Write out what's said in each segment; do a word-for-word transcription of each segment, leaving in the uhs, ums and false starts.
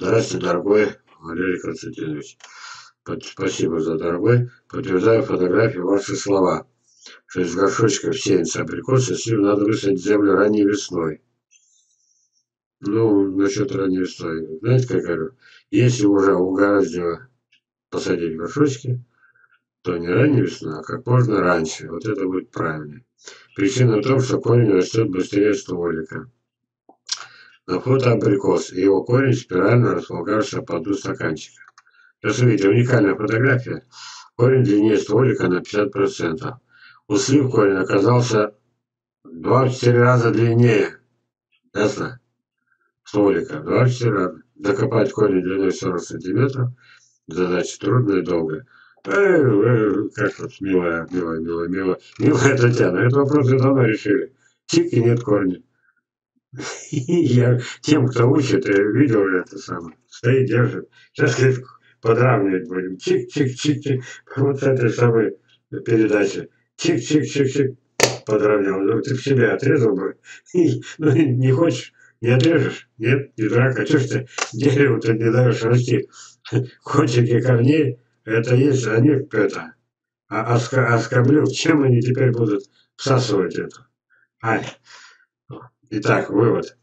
Здравствуйте, дорогой Валерий Константинович. Под- Спасибо за дорогой. Подтверждаю фотографии ваши слова, что из горшочков сеянца абрикосы, если надо высадить в землю ранней весной. Ну, насчет ранней весной. Знаете, как я говорю? Если уже угораздило посадить горшочки, то не ранней весной, а как можно раньше. Вот это будет правильно. Причина в том, что корень растет быстрее стволика. На фото абрикос, и его корень спирально располагался по дну стаканчика. Сейчас видите, уникальная фотография. Корень длиннее стволика на пятьдесят процентов. У слив корень оказался в двадцать-четыре раза длиннее. Ясно? Стволика. В двадцать-четыре раза. Закопать корень длиной сорок сантиметров. Задача трудная и долгая. Эй, эй, как вот милая, милая, милая, милая, милая Татьяна. Этот вопрос вы давно решили. Чик и нет корня. Я тем, кто учит, я видел это самое. Стоит, держит. Сейчас говорит, подравнивать будем. Чик-чик-чик-чик. Вот с этой самой передачи. Чик-чик-чик-чик. Подравнял. Ну, ты в себя отрезал бы. Ну, не хочешь? Не отрежешь? Нет? Не дурак. А что ж ты дереву-то не даешь расти? Кончики корней, это есть, они это. А оска, оскоблю, чем они теперь будут всасывать это? Ай. Итак, вывод.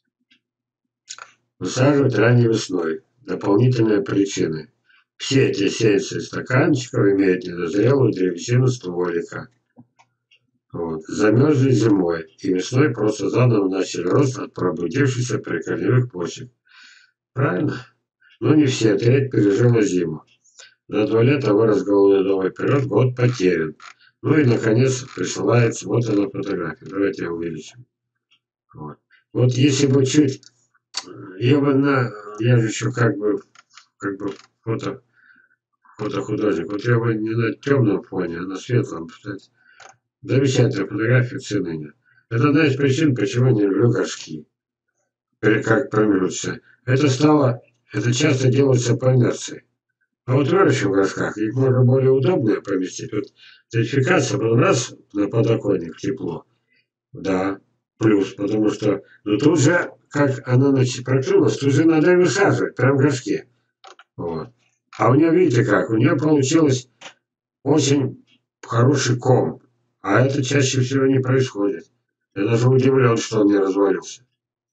Высаживать ранней весной. Дополнительные причины. Все эти сеянцы стаканчиков имеют недозрелую древесину стволика. Вот. Замерзли зимой, и весной просто заново начали рост от пробудившихся прикорневых почек. Правильно? Но не все, треть пережила зиму. За два лета вырос головной новый вперед, год потерян. Ну и, наконец, присылается, вот она фотография. Давайте увеличим. Вот. Вот если бы чуть, я бы на, я же еще как бы, как бы фото, фотохудожник. Вот я бы не на темном фоне, а на светлом. Кстати, замечательная фотография, цены нет. Это одна из причин, почему я не люблю горшки. Как промежуточно. Это стало, это часто делается по инерции. А вот выращив в горшках, их можно более удобно поместить. Вот сертификация, потом раз на подоконник тепло. Да, плюс, потому что, ну тут же, как она значит, прокрылась, тут же надо и высаживать, прям в горшке. Вот. А у нее, видите как, у нее получилось очень хороший ком. А это чаще всего не происходит. Я даже удивлен, что он не развалился.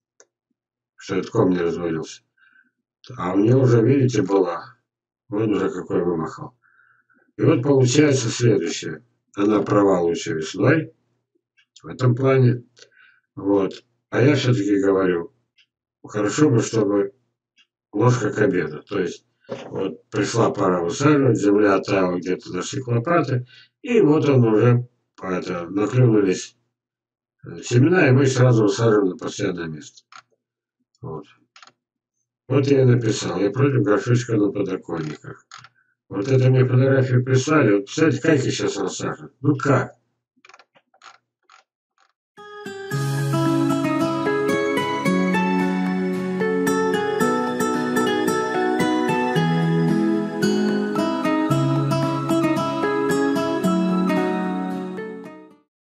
Что этот ком не развалился. А у нее уже, видите, была. Вот уже какой вымахал. И вот получается следующее. Она права лучше весной. В этом плане. Вот. А я все-таки говорю, хорошо бы, чтобы ложка к обеду. То есть, вот пришла пора высаживать, земля оттаяла где-то на лопаты, и вот он уже, это, наклюнулись семена, и мы сразу высаживаем на постоянное место. Вот. Вот я и написал. Я против горшочка на подоконниках. Вот это мне фотографию прислали. Вот, представляете, как я сейчас рассаживаю? Ну как?